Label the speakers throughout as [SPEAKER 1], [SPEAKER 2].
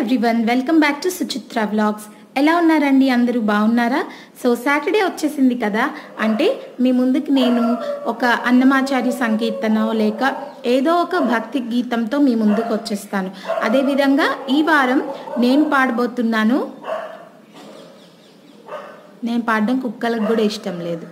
[SPEAKER 1] Everyone, welcome back to Suchitra vlogs. ఎలా ఉన్నారండి? అందరూ బాగున్నారా? సో సాటర్డే వచ్చేసింది కదా, అంటే మీ ముందుకు నేను ఒక అన్నమాచార్య సంకీర్తన లేక ఏదో ఒక భక్తి గీతంతో మీ ముందుకు వచ్చేస్తాను. అదేవిధంగా ఈ వారం నేను పాడబోతున్నాను. నేను పాడడం కుక్కలకు కూడా ఇష్టం లేదు.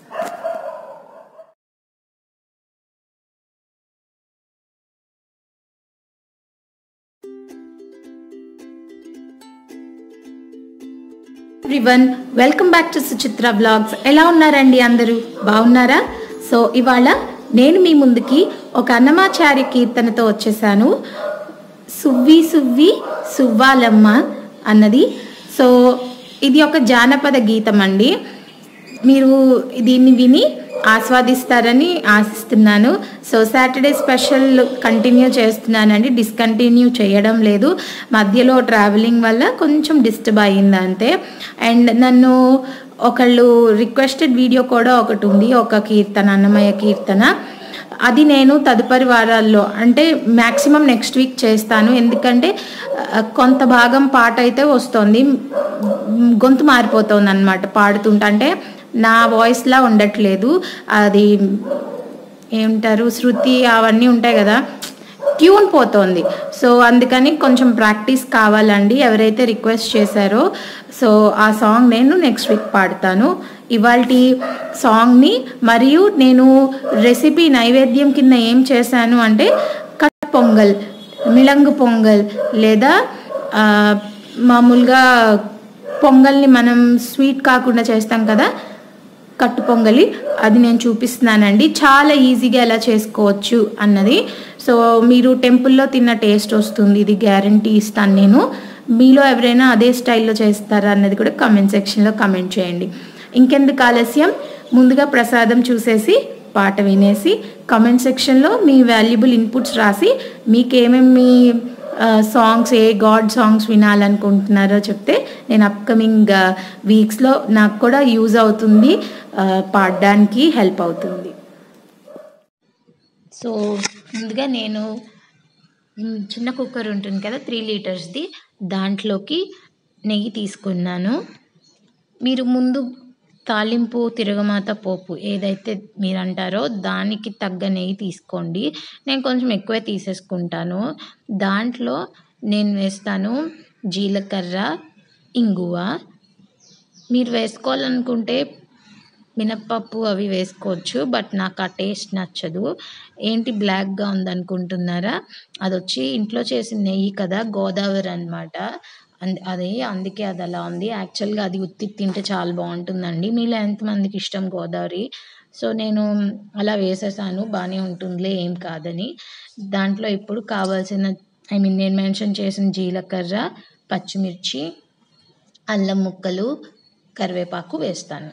[SPEAKER 1] Everyone, welcome back to Suchitra vlogs. ఎలా ఉన్నారండి? అందరూ బాగున్నారా? సో ఇవాళ నేను మీ ముందుకి ఒక అన్నమాచార్య కీర్తనతో వచ్చేసాను. సువ్వి సువ్వి సువ్వాలమ్మ అన్నది. సో ఇది ఒక జానపద గీతం అండి. మీరు దీన్ని విని ఆస్వాదిస్తారని ఆశిస్తున్నాను. సో సాటర్డే స్పెషల్ కంటిన్యూ చేస్తున్నానండి, డిస్కంటిన్యూ చేయడం లేదు. మధ్యలో ట్రావెలింగ్ వల్ల కొంచెం డిస్టర్బ్ అయ్యింది అంతే. అండ్ నన్ను ఒకళ్ళు రిక్వెస్టెడ్ వీడియో కూడా ఒకటి ఉంది, ఒక కీర్తన, అన్నమయ్య కీర్తన. అది నేను తదుపరి వారాల్లో, అంటే మ్యాక్సిమం నెక్స్ట్ వీక్ చేస్తాను. ఎందుకంటే కొంత భాగం పాట అయితే వస్తుంది, గొంతు మారిపోతుంది అన్నమాట పాడుతుంటే. అంటే నా వాయిస్లా ఉండట్లేదు, అది ఏమంటారు, శృతి అవన్నీ ఉంటాయి కదా, ట్యూన్ పోతుంది. సో అందుకని కొంచెం ప్రాక్టీస్ కావాలండి. ఎవరైతే రిక్వెస్ట్ చేశారో సో ఆ సాంగ్ నేను నెక్స్ట్ వీక్ పాడతాను. ఇవాళ సాంగ్ని మరియు నేను రెసిపీ నైవేద్యం కింద ఏం చేశాను అంటే కట్ పొంగల్, మిళంగు పొంగల్, లేదా మామూలుగా పొంగల్ని మనం స్వీట్ కాకుండా చేస్తాం కదా, కట్టు పొంగలి, అది నేను చూపిస్తున్నానండి. చాలా ఈజీగా ఎలా చేసుకోవచ్చు అన్నది. సో మీరు టెంపుల్లో తిన్న టేస్ట్ వస్తుంది, ఇది గ్యారంటీ ఇస్తాను నేను. మీలో ఎవరైనా అదే స్టైల్లో చేస్తారా అన్నది కూడా కామెంట్ సెక్షన్లో కామెంట్ చేయండి. ఇంకెందుకు ఆలస్యం, ముందుగా ప్రసాదం చూసేసి పాట వినేసి కామెంట్ సెక్షన్లో మీ వాల్యుబుల్ ఇన్పుట్స్ రాసి మీకు ఏమేమి సాంగ్స్, ఏ గాడ్ సాంగ్స్ వినాలనుకుంటున్నారో చెప్తే నేను అప్కమింగ్ వీక్స్లో నాకు కూడా యూజ్ అవుతుంది, పాడడానికి హెల్ప్ అవుతుంది. సో ముందుగా నేను చిన్న కుక్కర్ ఉంటుంది కదా, 3 లీటర్స్ది, దాంట్లోకి నెయ్యి తీసుకున్నాను. మీరు ముందు తాలింపు, తిరగమాత, పోపు ఏదైతే మీరు అంటారో దానికి తగ్గ నెయ్యి తీసుకోండి. నేను కొంచెం ఎక్కువే తీసేసుకుంటాను. దాంట్లో నేను వేస్తాను జీలకర్ర, ఇంగువ. మీరు వేసుకోవాలనుకుంటే మినప్పప్పు అవి వేసుకోవచ్చు, బట్ నాకు ఆ టేస్ట్ నచ్చదు. ఏంటి బ్లాక్గా ఉందనుకుంటున్నారా? అది వచ్చి ఇంట్లో చేసిన నెయ్యి కదా, గోదావరి అనమాట. అందుకే అది అలా ఉంది. యాక్చువల్గా అది ఉత్తి తింటే చాలా బాగుంటుందండి. మీలో ఎంతమందికి ఇష్టం గోదావరి? సో నేను అలా వేసేసాను, బాగానే ఉంటుందిలే, ఏం కాదని. దాంట్లో ఇప్పుడు కావాల్సిన నేను మెన్షన్ చేసిన జీలకర్ర, పచ్చిమిర్చి, అల్లం ముక్కలు, కరివేపాకు వేస్తాను.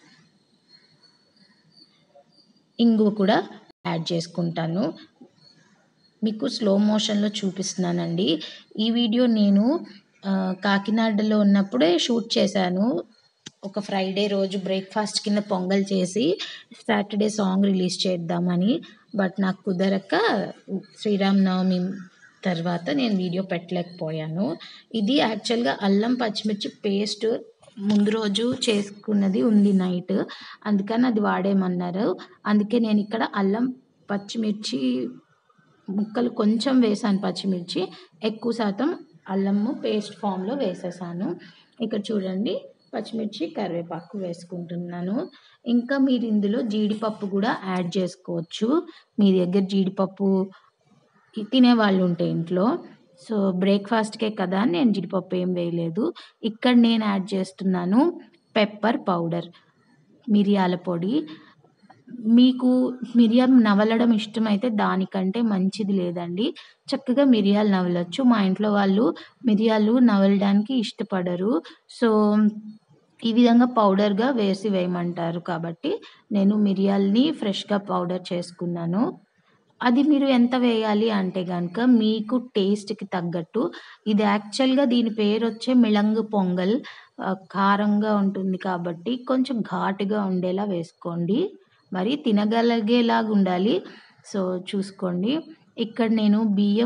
[SPEAKER 1] ఇంగువ కూడా యాడ్ చేసుకుంటాను. మీకు స్లో మోషన్లో చూపిస్తున్నానండి. ఈ వీడియో నేను కాకినాడలో ఉన్నప్పుడే షూట్ చేశాను. ఒక ఫ్రైడే రోజు బ్రేక్ఫాస్ట్ కింద పొంగల్ చేసి సాటర్డే సాంగ్ రిలీజ్ చేద్దామని, బట్ నాకు కుదరక శ్రీరామనవమి తర్వాత నేను వీడియో పెట్టలేకపోయాను. ఇది యాక్చువల్గా అల్లం పచ్చిమిర్చి పేస్ట్ ముందు రోజు చేసుకున్నది ఉంది నైట్, అందుకని అది వాడేమన్నారు. అందుకే నేను ఇక్కడ అల్లం పచ్చిమిర్చి ముక్కలు కొంచెం వేసాను, పచ్చిమిర్చి ఎక్కువ శాతం అల్లము పేస్ట్ ఫామ్లో వేసేసాను. ఇక్కడ చూడండి, పచ్చిమిర్చి, కరివేపాకు వేసుకుంటున్నాను. ఇంకా మీరు ఇందులో జీడిపప్పు కూడా యాడ్ చేసుకోవచ్చు, మీ దగ్గర జీడిపప్పు తినేవాళ్ళు ఉంటే ఇంట్లో. సో బ్రేక్ఫాస్ట్కే కదా అని నేను జీడిపప్పు ఏం వేయలేదు. ఇక్కడ నేను యాడ్ చేస్తున్నాను పెప్పర్ పౌడర్, మిరియాల పొడి. మీకు మిరియం నవలడం ఇష్టమైతే దానికంటే మంచిది లేదండి, చక్కగా మిరియాలు నవలచ్చు. మా ఇంట్లో వాళ్ళు మిరియాలు నవలడానికి ఇష్టపడరు, సో ఈ విధంగా పౌడర్గా వేయమంటారు. కాబట్టి నేను మిరియాలని ఫ్రెష్గా పౌడర్ చేసుకున్నాను. అది మీరు ఎంత వేయాలి అంటే కనుక మీకు టేస్ట్కి తగ్గట్టు. ఇది యాక్చువల్గా దీని పేరు వచ్చే మిళంగు పొంగల్, కారంగా ఉంటుంది కాబట్టి కొంచెం ఘాటుగా ఉండేలా వేసుకోండి, మరి తినగలిగేలాగా ఉండాలి. సో చూసుకోండి. ఇక్కడ నేను బియ్యం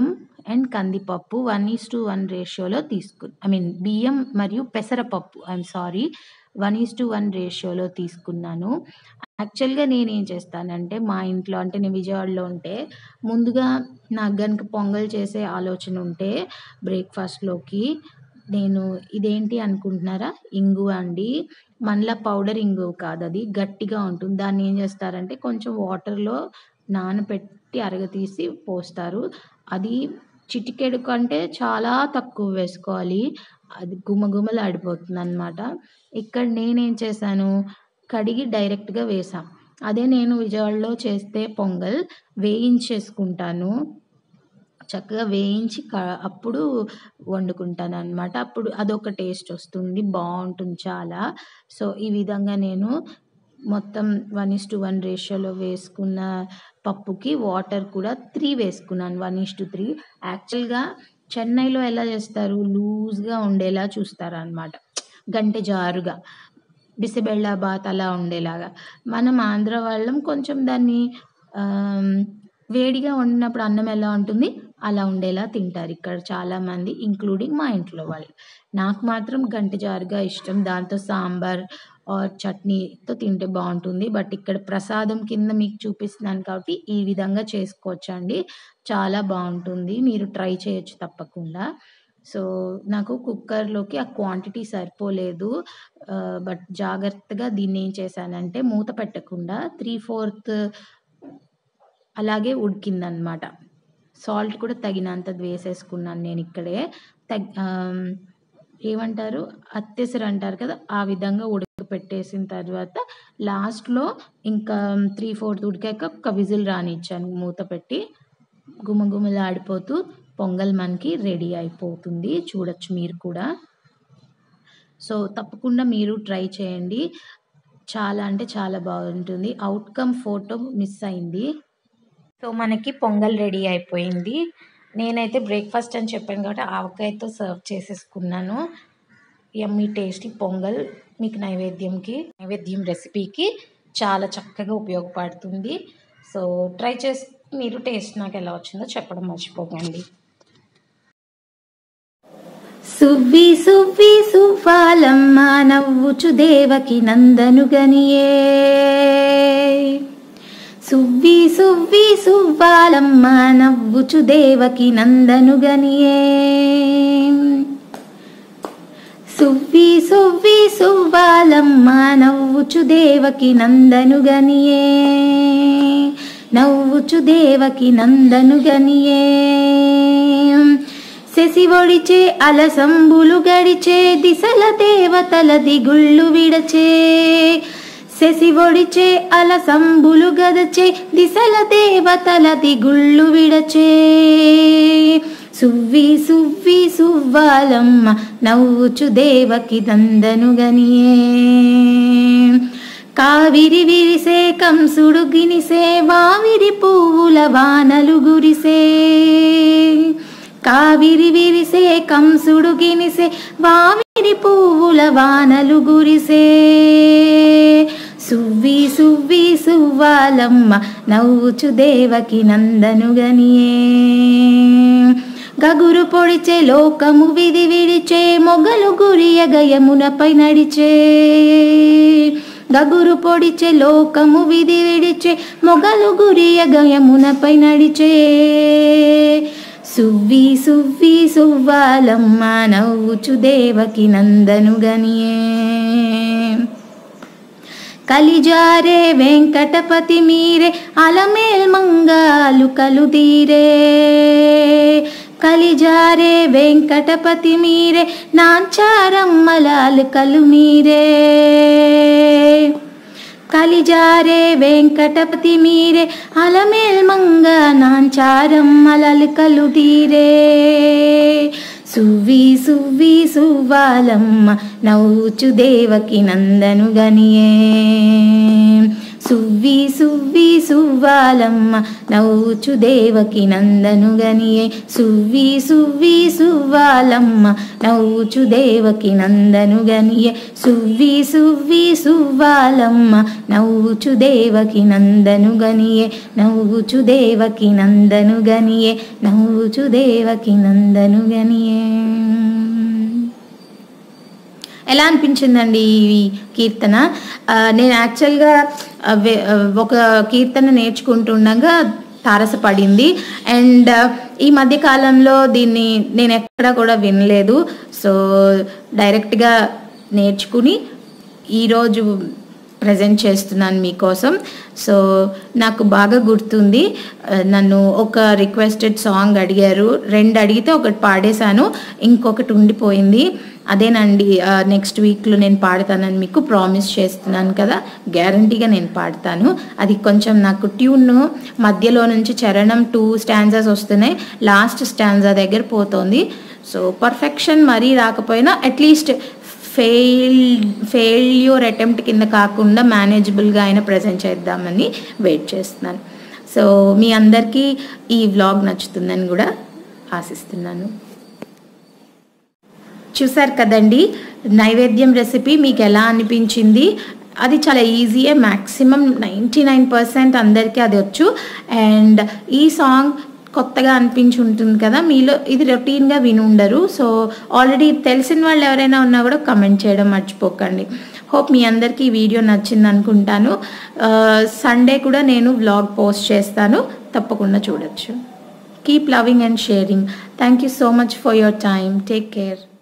[SPEAKER 1] అండ్ కందిపప్పు 1:1 రేషియోలో బియ్యం మరియు పెసరపప్పు 1:1 రేషియోలో తీసుకున్నాను. యాక్చువల్‌గా నేనేం చేస్తానంటే మా ఇంట్లో అంటే నేను విజయవాడలో ఉంటే ముందుగా నాకు గనుక పొంగల్ చేసే ఆలోచన ఉంటే బ్రేక్‌ఫాస్ట్‌లోకి నేను ఇదేంటి అనుకుంటున్నారా? ఇంగువ అండి. మనలా పౌడర్ ఇంగువ కాదది. గట్టిగా ఉంటుంది. దాన్ని ఏం చేస్తారంటే కొంచెం వాటర్‌లో నానపెట్టి అరగతీసి పోస్తారు. అది చిటికెడు కంటే చాలా తక్కువ వేసుకోవాలి. అది గుమగుమలాడిపోతుందనమాట. ఇక్కడ నేనేం చేశాను, కడిగి డైరెక్ట్‌గా వేసా. అదే నేను విజయవాడలో చేస్తే పొంగల్ వేయించేసుకుంటాను. చక్కగా వేయించి అప్పుడు వండుకుంటాననమాట. అప్పుడు అదొక టేస్ట్ వస్తుంది. బావుంటుంది చాలా. సో, ఈ విధంగా నేను మొత్తం 1:1 రేషియోలో వేసుకున్న పప్పుకి వాటర్ కూడా 3 వేసుకున్నాను. 1:3. యాక్చువల్‌గా చెన్నైలో ఎలా చేస్తారు? లూజ్‌గా ఉండేలా చూస్తారనమాట. గంటె జారుగా. బిసిబెళ్ళబాత్ అలా ఉండేలాగా. మనం ఆంధ్ర వాళ్ళం కొంచెం దాన్ని వేడిగా వండినప్పుడు అన్నం ఎలా ఉంటుంది? అలా ఉండేలా తింటారు ఇక్కడ చాలామంది ఇంక్లూడింగ్ మా ఇంట్లో వాళ్ళు. నాకు మాత్రం గంటె జారుగా ఇష్టం. దాంతో సాంబార్ ఆర్ చట్నీతో తింటే బావుంటుంది. బట్ ఇక్కడ ప్రసాదం కింద మీకు చూపిస్తున్నాను కాబట్టి ఈ విధంగా చేసుకోవచ్చండి. చాలా బావుంటుంది. మీరు ట్రై చేయొచ్చు తప్పకుండా. సో, నాకు కుక్కర్‌లోకి ఆ క్వాంటిటీ సరిపోలేదు. బట్ జాగ్రత్తగా దీన్నేం చేశానంటే మూత పెట్టకుండా 3/4 అలాగే ఉడికిందనమాట. సాల్ట్ కూడా తగినంత వేసేసుకున్నాను నేనిక్కడే. ఏమంటారు? అత్తెసరు అంటారు కదా! ఆ విధంగా ఉడకపెట్టేసిన తర్వాత లాస్ట్‌లో ఇంకా 3/4 ఉడికాక ఒక్క విజిల్ రానిచ్చాను మూత పెట్టి. గుమగుమలాడిపోతూ పొంగల్ మనకి రెడీ అయిపోతుంది. చూడొచ్చు మీరు కూడా. సో, తప్పకుండా మీరు ట్రై చేయండి. చాలా అంటే చాలా బాగుంటుంది. ఔట్‌కమ్ ఫోటో మిస్ అయింది. సో, మనకి పొంగల్ రెడీ అయిపోయింది. నేనైతే బ్రేక్‌ఫాస్ట్ అని చెప్పాను కాబట్టి ఆవకాయతో సర్వ్ చేసేసుకున్నాను. యమ్మీ టేస్టీ పొంగల్ మీకు నైవేద్యం రెసిపీకి చాలా చక్కగా ఉపయోగపడుతుంది. సో, ట్రై చేసి మీరు టేస్ట్ నాకు ఎలా వచ్చిందో చెప్పడం మర్చిపోకండి.
[SPEAKER 2] సువ్వి సువ్వి సువ్వాలమ్మ నవ్వుచు దేవకి నందనుగనియే. సువ్వి సువ్వి సువ్వాలమ్మ నవ్వుచు దేవకి నందనుగనియే. సువ్వి సువ్వి సువ్వాలమ్మ నవ్వుచు దేవకి నందనుగనియే. నవ్వుచు దేవకి నందనుగనియే. శశివొడిచే అలసంబులు గడిచే దిశల దేవతల దిగుళ్ళు విడచే. శశివొడిచే అలసంబులు గదచే దిశల దేవతల దిగుళ్ళు విడచే. సువ్వి సువ్వి సువ్వాలమ్మ నవ్వుచు దేవకి నందనుగనియే. కావిరి విరిసే కంసుడు గినిసే వావిరి పువ్వుల వానలు గురిసే. కావిరి విరిసే కంసుడు గినిసే వావిరి పువ్వుల వానలు గురిసే. సువ్వి సువ్వి సువ్వాలమ్మ నవ్వుచు దేవకి నందనుగనియే. గగురు పొడిచే లోకము విధి విడిచే మొగలు గురియగ యమునపై నడిచే. గగురు పొడిచే లోకము విధి విడిచే మొగలు గురియగ యమునపై నడిచే. సువ్వి సువ్వి సువ్వాలమ్మ నవ్వుచు దేవకి నందనుగనియే. కలిజారే వెంకటపతి మీరే అలమేల్ మంగాలు కలుదీరే. కలిజారే వెంకటపతి మీరే నాంచారమ్మలాలు కలు మీరే. కలిజారే వెంకటపతి మీరే అలమేల్ మంగ నాంచారమ్మలలు కలుదీరే. సువ్వి సువ్వి సువ్వాలమ్మ నవ్వుచు దేవకి నందనుగనియే. సువ్వి సువ్వి సువ్వాలమ్మ నవ్వుచు దేవకి నందను గనియే సువ్వి సువ్వి సువ్వాలమ్మ నవ్వుచు దేవకి నందను గనియే సువ్వి సువ్వి సువ్వాలమ్మ నవ్వుచు దేవకి నందను గనియే నవ్వుచు దేవకి నందను గనియే నవ్వుచు దేవకి నందను గనియే. ఎలా అనిపించిందండి ఈ కీర్తన? నేను యాక్చువల్గా ఒక కీర్తన నేర్చుకుంటుండగా తారసపడింది. అండ్ ఈ మధ్యకాలంలో దీన్ని నేను ఎక్కడ కూడా వినలేదు. సో డైరెక్ట్గా నేర్చుకుని ఈరోజు ప్రజెంట్ చేస్తున్నాను మీకోసం. సో నాకు బాగా గుర్తుంది, నన్ను ఒక రిక్వెస్టెడ్ సాంగ్ అడిగారు, 2 అడిగితే ఒకటి పాడేశాను, ఇంకొకటి ఉండిపోయింది. అదేనండి నెక్స్ట్ వీక్లో నేను పాడతానని మీకు ప్రామిస్ చేస్తున్నాను కదా, గ్యారంటీగా నేను పాడతాను. అది కొంచెం నాకు ట్యూన్ మధ్యలో నుంచి చరణం 2 స్టాంజాస్ వస్తున్నాయి, లాస్ట్ స్టాంజా దగ్గర పోతుంది. సో పర్ఫెక్షన్ మరీ రాకపోయినా అట్లీస్ట్ ఫెయిల్యూర్ అటెంప్ట్ కింద కాకుండా మేనేజబుల్గా అయినా ప్రజెంట్ చేద్దామని వెయిట్ చేస్తున్నాను. సో మీ అందరికీ ఈ వ్లాగ్ నచ్చుతుందని కూడా ఆశిస్తున్నాను. చూసారు కదండి నైవేద్యం రెసిపీ, మీకు ఎలా అనిపించింది? అది చాలా ఈజీయే, మ్యాక్సిమం 99% అందరికీ అది వచ్చు. అండ్ ఈ సాంగ్ కొత్తగా అనిపించి ఉంటుంది కదా మీలో, ఇది రొటీన్గా విని ఉండరు. సో ఆల్రెడీ తెలిసిన వాళ్ళు ఎవరైనా ఉన్నా కూడా కమెంట్ చేయడం మర్చిపోకండి. హోప్ మీ అందరికీ ఈ వీడియో నచ్చింది అనుకుంటాను. సండే కూడా నేను వ్లాగ్ పోస్ట్ చేస్తాను, తప్పకుండా చూడొచ్చు. Keep loving and sharing. Thank you so much for your time. Take care.